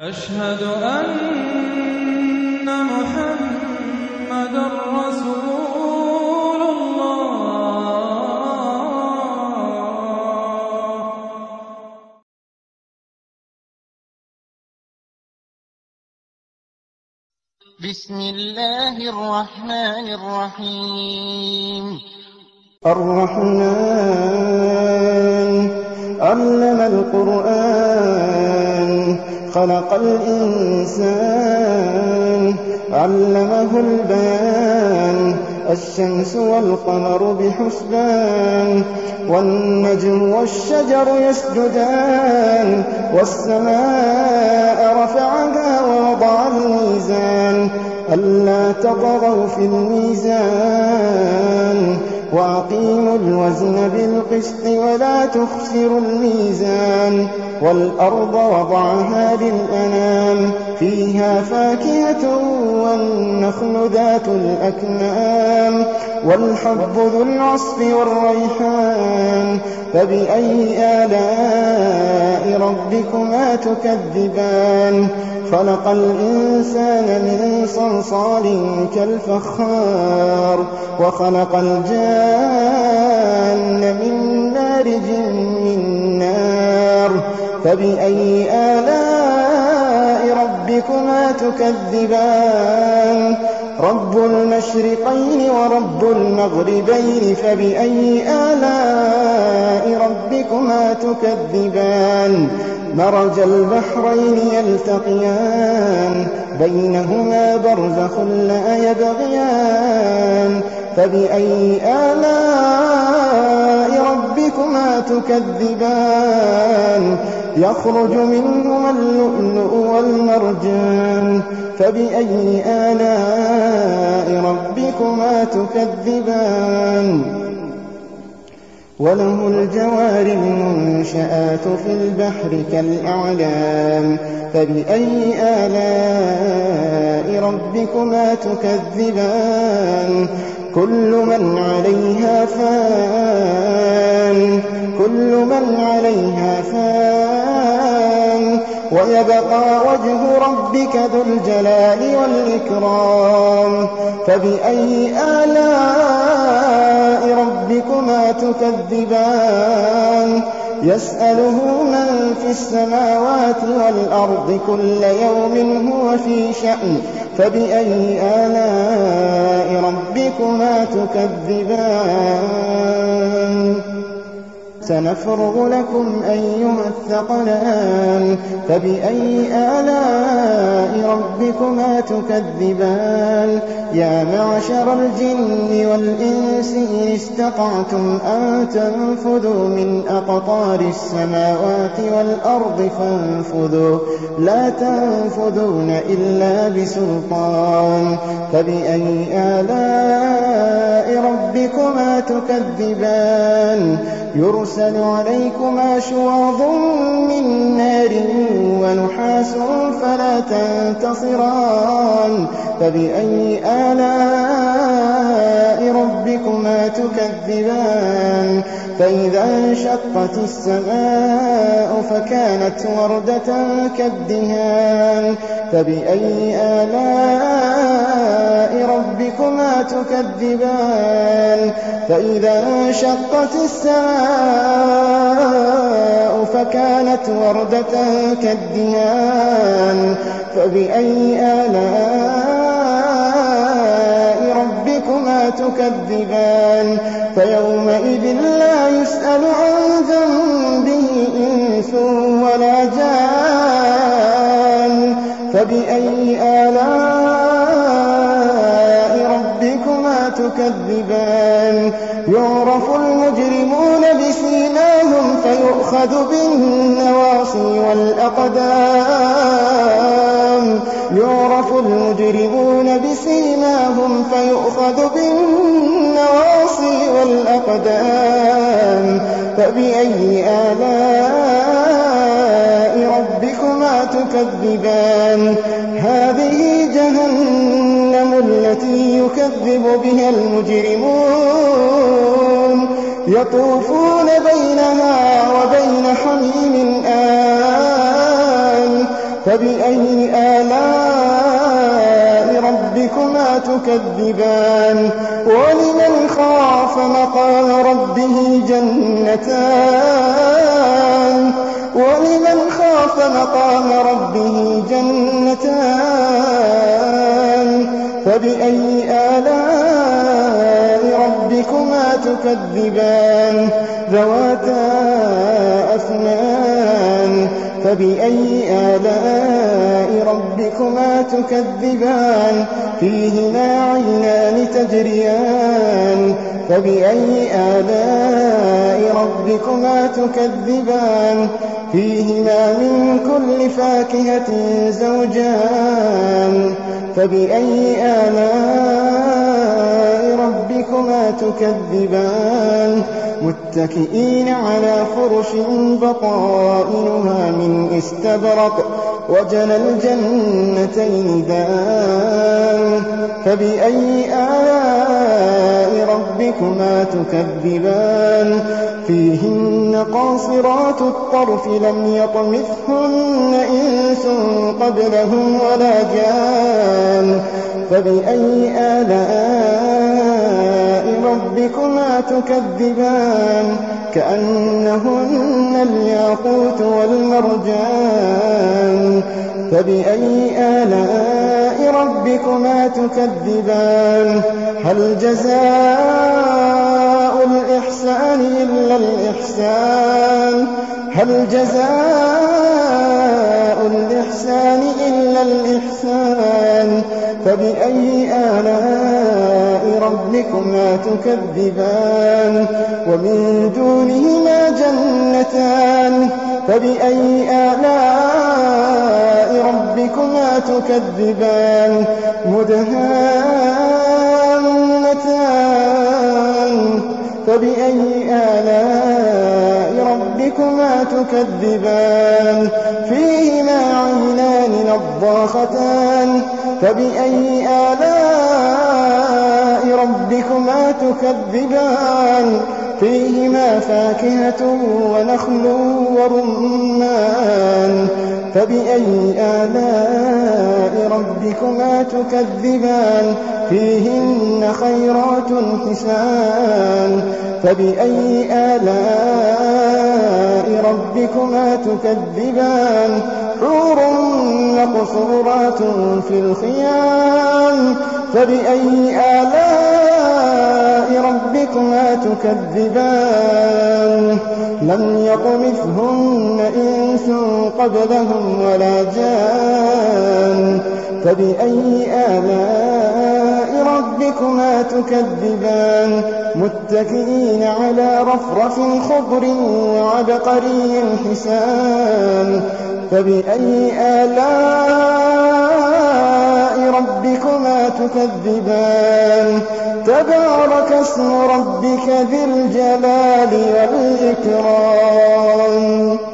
أشهد أن محمدًا رسول الله. بسم الله الرحمن الرحيم. الرحمن علم القرآن خلق الإنسان علمه البيان الشمس والقمر بحسبان والنجم والشجر يسجدان والسماء رفعها ووضع الميزان ألا تطغوا في الميزان وأقيموا الوزن بالقسط ولا تخسروا الميزان والأرض وضعها للأنام فيها فاكهة والنخل ذات الأكمام والحب ذو العصف والريحان فبأي آلاء ربكما تكذبان خلق الإنسان من صلصال كالفخار وخلق الجان من مارج من نار فبأي آلاء ربكما تكذبان رب المشرقين ورب المغربين فبأي آلاء ربكما تكذبان مرج البحرين يلتقيان بينهما برزخ لا يبغيان فبأي آلاء ربكما تكذبان يخرج منهما اللؤلؤ والمرجان فبأي آلاء ربكما تكذبان وله الجوار المنشآت في البحر كالأعلام فبأي آلاء ربكما تكذبان كل من عليها فان ويبقى وجه ربك ذو الجلال والإكرام فبأي آلاء ربكما تكذبان يسأله من في السماوات والأرض كل يوم هو في شأن فبأي آلاء ربكما تكذبان سنفرغ لكم أيها الثقلان فبأي آلاء ربكما تكذبان يا معشر الجن والإنس إن استطعتم أن تنفذوا من أقطار السماوات والأرض فانفذوا لا تنفذون إلا بسلطان فبأي آلاء ربكما تكذبان يرسل عليكما شواظ من نار ونحاس فلا تنتصران فبأي آلاء ربكما تكذبان فإذا انشقت السماء فكانت وردة كالدهان فبأي آلاء ربكما تكذبان فإذا انشقت السماء فكانت وردة كالدهان فبأي آلاء ربكما تكذبان فيومئذ لا يسأل عن ذنبه إنس ولا جان فبأي آلاء ربكما تكذبان يعرف المجرمون بسيماهم فيؤخذ بالنواصي والأقدام يعرف المجرمون بسيماهم فيؤخذ بالنواصي والأقدام فبأي آلاء ربكما تكذبان هذه جهنم التي يكذب بها المجرمون يطوفون بينها وبين حميم آن فبأي آلاء ربكما تكذبان ولمن خاف مقام ربه جنتان فبأي آلاء ربكما تكذبان ذواتا أفنان فبأي آلاء ربكما تكذبان فيهما عينان تجريان فبأي آلاء ربكما تكذبان فيهما من كل فاكهة زوجان فبأي آلاء ربكما تكذبان متكئين على فرش بطائنها من استبرق وجنى الجنتين دان فبأي آلاء ربكما تكذبان فيهن قاصرات الطرف لم يطمثهن إنس قبلهم ولا جان فبأي آلاء ربكما تكذبان كأنهن الياقوت والمرجان فبأي آلاء ربكما تكذبان هل جزاء الإحسان إلا الإحسان فبأي آلاء ربكما تكذبان ومن دونهما جنتان فبأي آلاء ربكما تكذبان مدهامتان فبأي آلاء ربكما تكذبان فيهما عينان نضاختان فبأي آلاء ربكما تكذبان فيهما فاكهة ونخل ورمان فبأي آلاء ربكما تكذبان فيهن خيرات حسان فبأي آلاء ربكما تكذبان حور مقصورات في الخيام فبأي آلاء ربكما تكذبان لم يطمثهن إنس قبلهم ولا جان فبأي آلاء ربكما تكذبان متكئين على رفرف خضر وعبقري حسان فبأي آلاء ربكما تكذبان تبارك اسم ربك ذي الجلال والإكرام